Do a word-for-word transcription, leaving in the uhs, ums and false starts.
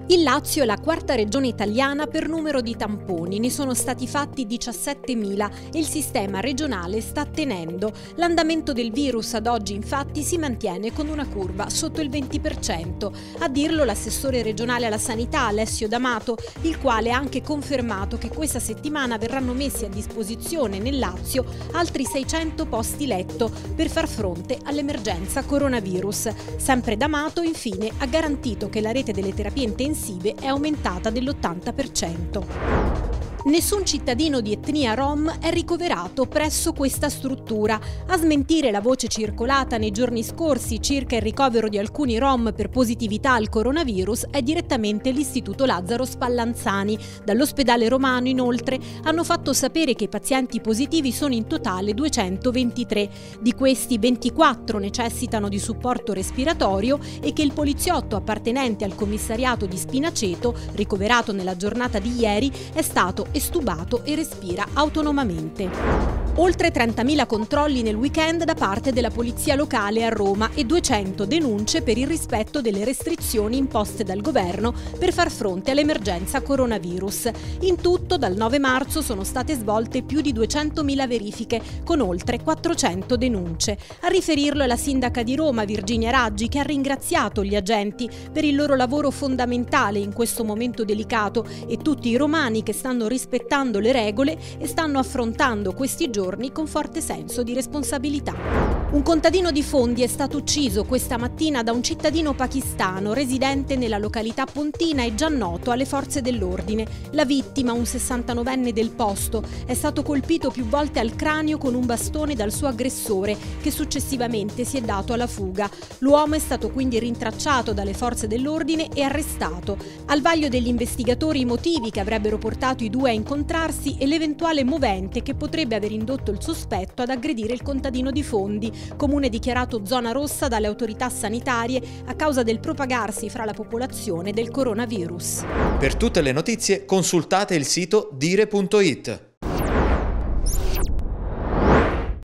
Il Lazio è la quarta regione italiana per numero di tamponi, ne sono stati fatti diciassettemila e il sistema regionale sta tenendo. L'andamento del virus ad oggi infatti si mantiene con una curva sotto il venti per cento. A dirlo l'assessore regionale alla sanità Alessio D'Amato, il quale ha anche confermato che questa settimana verranno messi a disposizione nel Lazio altri seicento posti letto per far fronte all'emergenza coronavirus. Sempre D'Amato infine ha garantito che la rete delle terapie intensive è aumentata dell'ottanta per cento. Nessun cittadino di etnia rom è ricoverato presso questa struttura. A smentire la voce circolata nei giorni scorsi circa il ricovero di alcuni rom per positività al coronavirus è direttamente l'Istituto Lazzaro Spallanzani. Dall'ospedale romano, inoltre, hanno fatto sapere che i pazienti positivi sono in totale duecentoventitré. Di questi ventiquattro necessitano di supporto respiratorio e che il poliziotto appartenente al commissariato di Spinaceto, ricoverato nella giornata di ieri, è stato estubato e respira autonomamente. Oltre trentamila controlli nel weekend da parte della polizia locale a Roma e duecento denunce per il rispetto delle restrizioni imposte dal governo per far fronte all'emergenza coronavirus. In tutto dal nove marzo sono state svolte più di duecentomila verifiche con oltre quattrocento denunce. A riferirlo è la sindaca di Roma Virginia Raggi, che ha ringraziato gli agenti per il loro lavoro fondamentale in questo momento delicato e tutti i romani che stanno rispettando le regole e stanno affrontando questi giorni con forte senso di responsabilità. Un contadino di Fondi è stato ucciso questa mattina da un cittadino pakistano residente nella località pontina e già noto alle forze dell'ordine. La vittima, un sessantanovenne del posto, è stato colpito più volte al cranio con un bastone dal suo aggressore, che successivamente si è dato alla fuga. L'uomo è stato quindi rintracciato dalle forze dell'ordine e arrestato. Al vaglio degli investigatori i motivi che avrebbero portato i due a incontrarsi e l'eventuale movente che potrebbe aver indotto il sospetto ad aggredire il contadino di Fondi, comune dichiarato zona rossa dalle autorità sanitarie a causa del propagarsi fra la popolazione del coronavirus. Per tutte le notizie consultate il sito dire punto it.